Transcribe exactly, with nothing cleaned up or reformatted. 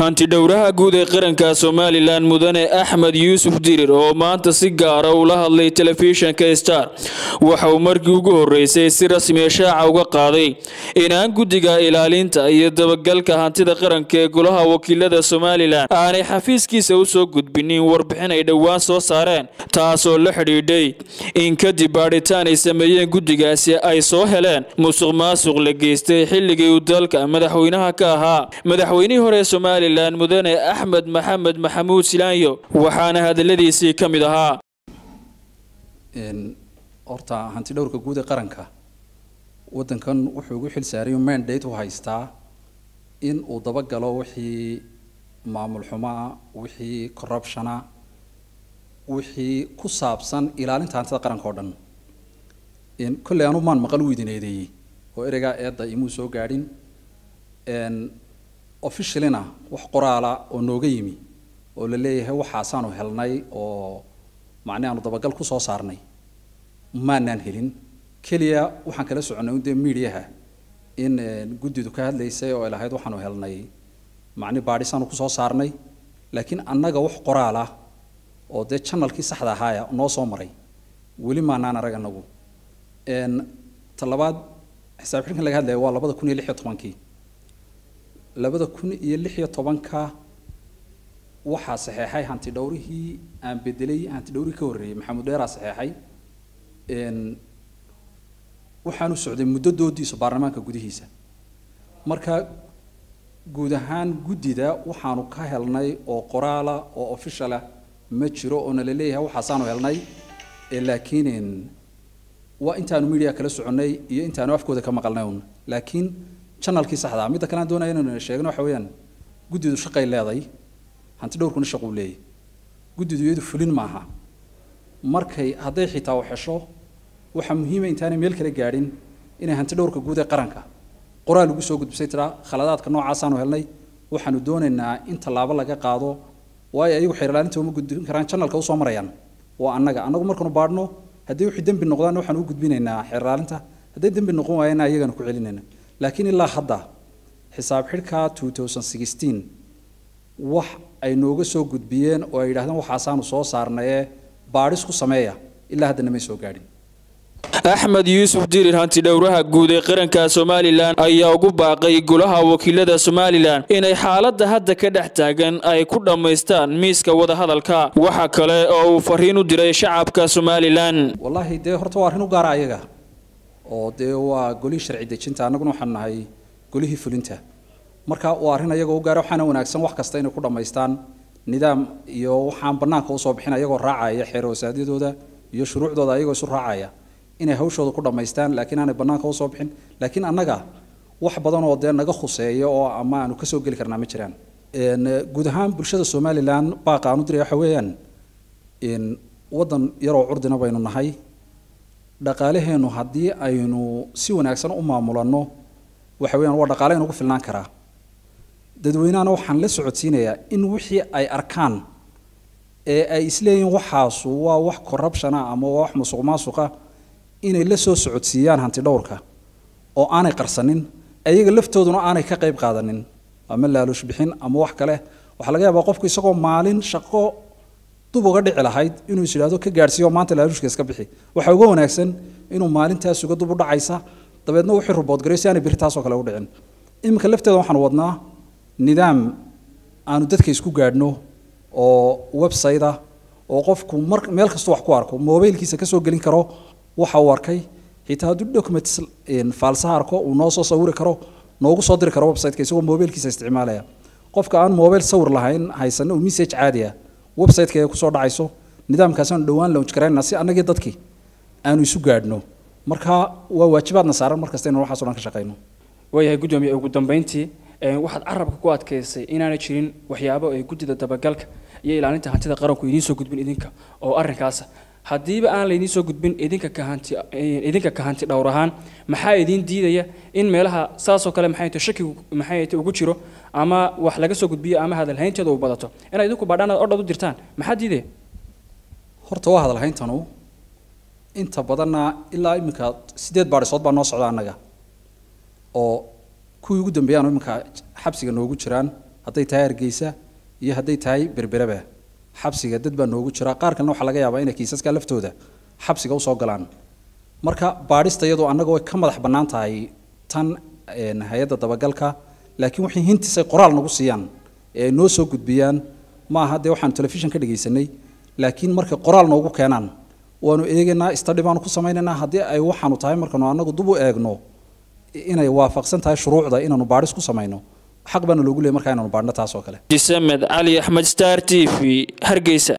hanti dhowraha guud ee qaranka Somaliland mudane Axmed Yuusuf Dirir oo maanta si gaar ah ula hadlay telefishinka Star waxa uu markii ugu horeysay si rasmi ah shaaca uga qaaday in aan guddiga ilaalinta iyo dabagalka hantida qaranka ee golaha wakiilada Somaliland aanay xafiiskiisa u soo gudbinin warbixin ay dhawaan soo saareen taas oo la xiriiday in kadib baaritaan ay sameeyeen guddigaasi ay soo heleen musuqmaasuq la geystay xilligii uu dalka madaxweynaha ka ahaa madaxweynihii hore Somaliland mudane Axmed Maxamed Maxamuud Silaanyo waxaana hadaladiisii kamid ahaa in horta hanti dhowrka guud ee qaranka wadankan wuxuu ugu xil saaray mandate u haystaa in uu dabagalo wixii maamul xumaa wixii corruption wixii ku saabsan ilaalinta hantida qaranka oo dhan in kulli aanu maan maqal weydiineeyay oo ereyga eedda imuu soo gaadhin in officialina wax qoraala oo nooga yimi oo la leeyahay waxaasaanu helnay oo macnaheedu aanu dabagal ku soo saarnay maanaan helin kaliya waxaan kala soconay in meediyaha in guddidu ka hadlaysay oo ilaahayd waxaanu helnay macni baadhisaanu ku soo saarnay laakiin annaga wax qoraala oo de channelkii saxda ahaa noo soo maray wali maanaan arag anagu in talabaad xisaab xirkan laga hadlayo waa laba kun iyo lix iyo toban labada kun iyo lix iyo toban ka waxa saxeexay hanti dhowrihii aan bedelay hanti dhowri ka horeeyay Maxamed Dheera saxeexay in waxaanu socday muddo doodiisa baarlamaanka gudihiisa marka guud ahaan guddida waxaanu ka helnay oo qoraala oo official ah ma jiro oo la leeyahay waxaasaanu helnay ee laakiin waa intaanu media kala soconay iyo intaanu afkooda ka maqalnay laakiin channelkii saxda ah mid kale aan doonayno inaan sheegno waxa weeyaan guddidu shaqay leedahay hanti dhowrkuna shaqo u leeyahay guddidu iyadu fulin maaha markay haday xitaa wax hesho waxa muhiim ah intaan meel kale gaadhin inay hanti dhowrka guud ee qaranka qoraal ugu soo gudbisay tira khaladaadka noocaas aanu helnay waxaanu doonaynaa in talaabo laga qaado way ayagu xirlaaninta uma gudbin karaan channelka u soo marayaan waa annaga annagu markanu baadhno hadii wixii dambi noqdaan waxaan u gudbinaynaa xirlaalinta hadii dambi noqon waayna ayagana ku celinayna laakiin ilaa hadda xisaab xirka two thousand sixteen wax ay nooga soo gudbiyeen oo ay yiraahdaan waxaasaanu soo saarnay baadhis ku sameeya ilaa hadda nama soo gaadhin Axmed Yuusuf Dirir hanti dhowraha guud ee qaranka Somaliland ayaa ugu baaqay golaha wakiilada Somaliland inay xaaladda hadda ka dhex taagan ay ku dhameystaan miiska wada hadalka waxa kale oo uu fariin u diray shacabka Somaliland wallahi de horta waa arrin u gaar ah ayaga oo de waa goli sharci dejinta anaguna waxaan nahay golihii fulinta marka waa arrin ayaga u gaar ah waxaana wanaagsan wax kasta inay ku dhameystaan nidaam iyo waxaan banaanka u soo bixin ayagoo raacaya xeer wasaadyadooda iyo shuruucdooda ayagoo isu raacaya inay hawshooda ku dhameystaan laakiin aanay banaanka u soo bixin laakiin annaga wax badan oo de naga khuseeyo oo ama aanu ka soo gali karnaa ma jiraan in guud ahaan bulshada Somaliland baaqa aanu diray waxa weeyaan in wadan yaroo curdina baynu nahay dhaqaalaheenu hadii aynu si wanaagsan u maamulano waxa weeyaan waa dhaqaale ugu filnaan karaa dadweynaha waxaan la socodsiinayaa in wixii ay arkaan ee ay isleeyihiin waxaas waa wax corruption ah ama wax musuqmaasuqa inay la soo socodsiiyaan hanti dhowrka oo aanay qarsanin ayaga laftooduna aanay ka qayb qaadanin ama laalush bixin ama wax kale waxa laga yaabaa qofku isagoo maalin shaqo dub uga dhici lahayd inuu isiraado ka gaarsiyo maanta laalushka iska bixi waxa ugu wanaagsan inuu maalintaas uga dub u dhacaysa dabeedna wixii robot gareysay aanay birtaas oo kale u dhicin imka lafteeda waxaan wadnaa nidaam aanu dadka isku gaadhno oo website ah oo qofku meel kasta wax ku arko mobilkiisa ka soo gelin karo waxa uu arkay xitaa dad documents in falsaha arko uu noo soo sawiri karo noogu soo diri karo website-ka isagoo mobilkiisa isticmaalaya qofka aan mobile sawir lahayn haysan oo message caadi ah website-ka ku soo dhacayso nidaamkaas aan dhawaan launch gareynaa si anagii dadkii aanu isu gaadhno marka waa waajibaadna saaran markasta inaan waxaas oo dhan ka shaqeyno wayahay gudoomiye ugu dambeyntii waxaad carabka ku adkeysay inaanay jirin waxyaabo ay guddida dabagalka iyo ilaalinta hantida qaranku idin soo gudbin idinka oo arrinkaas hadiiba aan la idin soo gudbin idinka ka hanti idinka ka hanti dhowr ahaan maxaa idin diidaya in meelaha saas oo kale maxay tahay shaki maxay tahay ugu jiro ama wax laga soo gudbiyo ama hadal haynteeda u badato in idinku baadhaan oo dhad u dirtaan maxaa diiday horta waa hadal hayntanu inta badanna ilaa imika sideed baadhisood baa noo socda annaga oo kuwii ugu dambeeyaan iminka xabsiga noogu jiraan hadday tahay Hargeysa iyo hadday tahay Berberaba xabsiga dad baa noogu jira qaar kalena waxa laga yaabaa inay kiisaska laftooda xabsiga u soo galaan marka baadhista iyadoo annaga way ka madax bannaan tahay tan hay'adda dabagalka laakiin wixii hintisay qoraal nagu siiyaan ee noo soo gudbiyaan ma aha dee waxaan telefishin ka dhageysanay laakiin markay qoraal noogu keenaan waanu eegaynaa study baanu ku sameynaynaa haddii ay waxaanu tahay markaanu annagu dib u eegno inay waafaqsan tahay shuruucda inaanu baadhis ku sameyno xaq baana loogu leeyahay markaa inaanu baadhno taas oo kale Jisamed Ali Ahmed Star T V Hargeysa